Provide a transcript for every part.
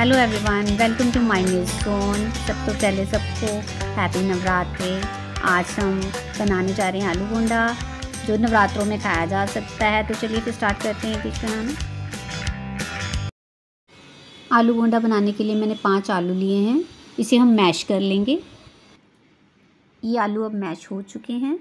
Hello everyone, welcome to my new zone. सबसे पहले सबको हैप्पी नवरात्रि। आज हम बनाने जा रहे हैं आलू बोंडा, जो नवरात्रों में खाया जा सकता है। तो चलिए फिर स्टार्ट करते हैं डिश बनाना। आलू बोंडा बनाने के लिए मैंने 5 आलू लिए हैं। इसे हम मैश कर लेंगे। ये आलू अब मैश हो चुके हैं।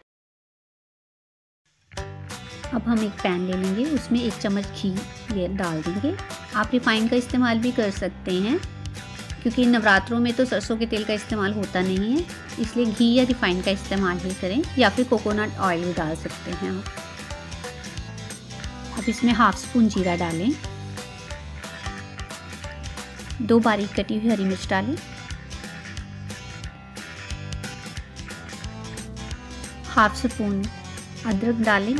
अब हम एक पैन ले लेंगे, उसमें 1 चम्मच घी ये डाल देंगे। आप रिफ़ाइन का इस्तेमाल भी कर सकते हैं, क्योंकि नवरात्रों में तो सरसों के तेल का इस्तेमाल होता नहीं है, इसलिए घी या रिफ़ाइन का इस्तेमाल ही करें, या फिर कोकोनट ऑयल भी डाल सकते हैं आप। अब इसमें हाफ स्पून जीरा डालें, 2 बारीक कटी हुई हरी मिर्च डालें, हाफ स्पून अदरक डालें,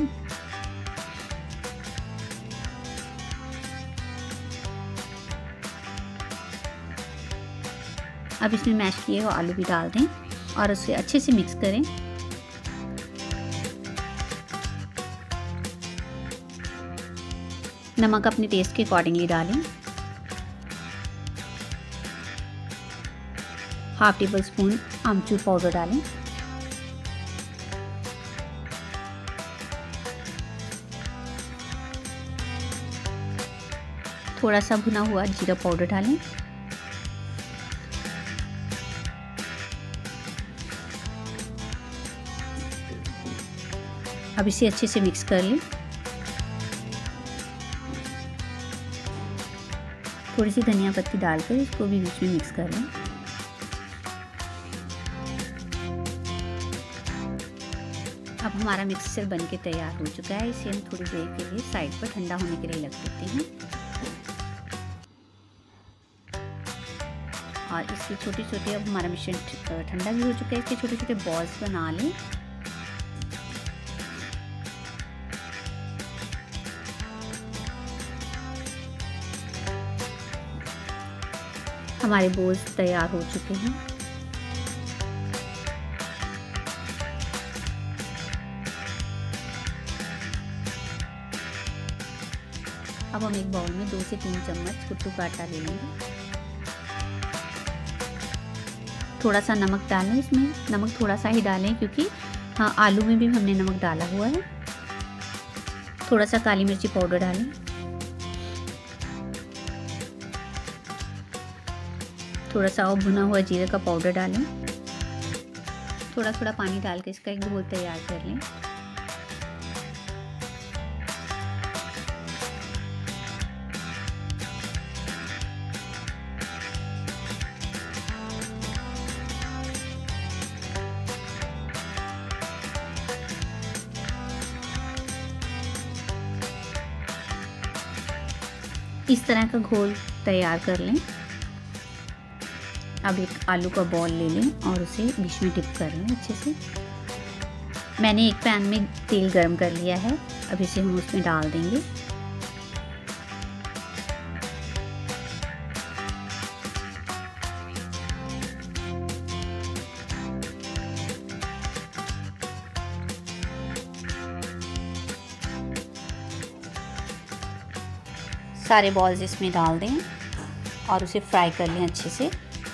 अब इसमें मैश किए हुए आलू भी डाल दें और उसे अच्छे से मिक्स करें। नमक अपने टेस्ट के अकॉर्डिंगली डालें। हाफ टेबल स्पून आमचूर पाउडर डालें। थोड़ा सा भुना हुआ जीरा पाउडर डालें। अब इसे अच्छे से मिक्स कर लें। थोड़ी सी धनिया पत्ती डालकर इसको भी बीच में मिक्स कर लें। अब हमारा मिक्सचर बनके तैयार हो चुका है। इसे हम थोड़ी देर के लिए साइड पर ठंडा होने के लिए रख देते हैं। और इसके छोटे छोटे, अब हमारा मिश्रण ठंडा भी हो चुका है, इसके छोटे छोटे बॉल्स बना लें। हमारे बोल्स तैयार हो चुके हैं। अब हम एक बाउल में 2 से 3 चम्मच कुट्टू का आटा ले लेंगे। थोड़ा सा नमक डालें इसमें। नमक थोड़ा सा ही डालें, क्योंकि हाँ, आलू में भी हमने नमक डाला हुआ है। थोड़ा सा काली मिर्ची पाउडर डालें। थोड़ा सा और भुना हुआ जीरे का पाउडर डालें। थोड़ा थोड़ा पानी डाल के इसका एक घोल तैयार कर लें। इस तरह का घोल तैयार कर लें। अब एक आलू का बॉल ले लें और उसे बीच में डिप कर लें अच्छे से। मैंने एक पैन में तेल गरम कर लिया है। अब इसे हम उसमें डाल देंगे। सारे बॉल्स इसमें डाल दें और उसे फ्राई कर लें अच्छे से।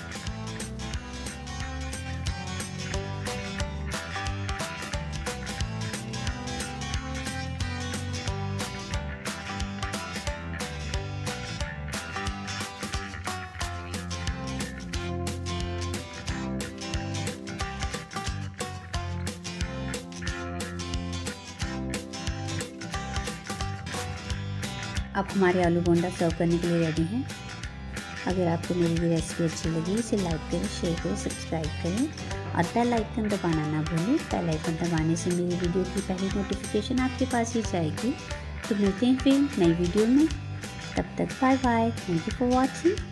अब हमारे आलू बोंडा सर्व करने के लिए रेडी हैं। अगर आपको मेरी ये रेसिपी अच्छी लगी, इसे लाइक करें, शेयर करें, सब्सक्राइब करें और बेल आइकन दबाना ना भूलें। बेल आइकन दबाने से मेरी वीडियो की पहली नोटिफिकेशन आपके पास ही जाएगी। तो मिलते हैं फिर नई वीडियो में। तब तक bye bye. Thank you for watching.